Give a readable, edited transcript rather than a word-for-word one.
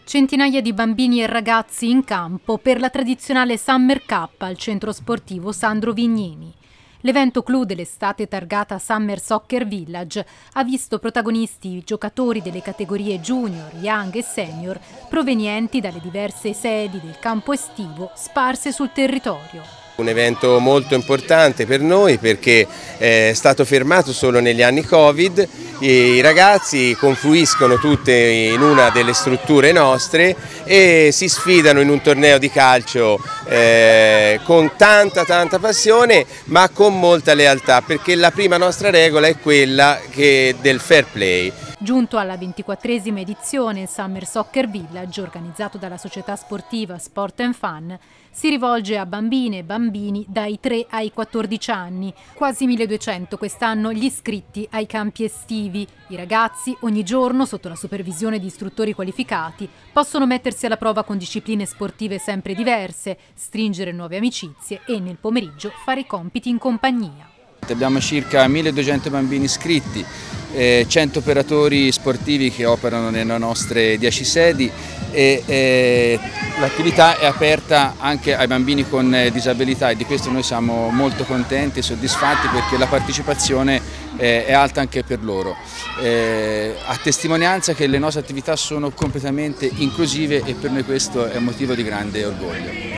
Centinaia di bambini e ragazzi in campo per la tradizionale Summer Cup al centro sportivo Sandro Vignini. L'evento clou dell'estate targata Summer Soccer Village ha visto protagonisti i giocatori delle categorie junior, young e senior provenienti dalle diverse sedi del campo estivo sparse sul territorio. Un evento molto importante per noi perché è stato fermato solo negli anni Covid, i ragazzi confluiscono tutte in una delle strutture nostre e si sfidano in un torneo di calcio con tanta passione ma con molta lealtà, perché la prima nostra regola è quella del fair play. Giunto alla 24esima edizione, il Summer Soccer Village, organizzato dalla società sportiva Sport and Fun, si rivolge a bambine e bambini dai 3 ai 14 anni. Quasi 1200 quest'anno gli iscritti ai campi estivi. I ragazzi, ogni giorno, sotto la supervisione di istruttori qualificati, possono mettersi alla prova con discipline sportive sempre diverse, stringere nuove amicizie e nel pomeriggio fare i compiti in compagnia. Abbiamo circa 1200 bambini iscritti, 100 operatori sportivi che operano nelle nostre 10 sedi e l'attività è aperta anche ai bambini con disabilità e di questo noi siamo molto contenti e soddisfatti perché la partecipazione è alta anche per loro, a testimonianza che le nostre attività sono completamente inclusive e per noi questo è un motivo di grande orgoglio.